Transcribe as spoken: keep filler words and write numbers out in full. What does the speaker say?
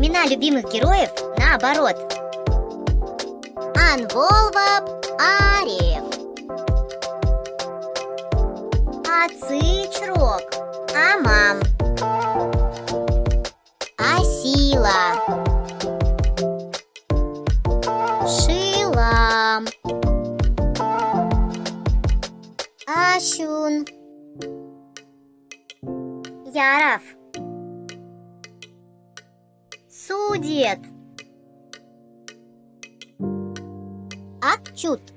имена любимых героев наоборот. Анволвап Ариев, Ацичрок Амам, Асила, Шилам, Ашун, Яров, Судет, Акчут.